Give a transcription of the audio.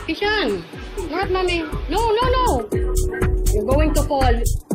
Keyshawn, not mommy. No, no, no. You're going to fall.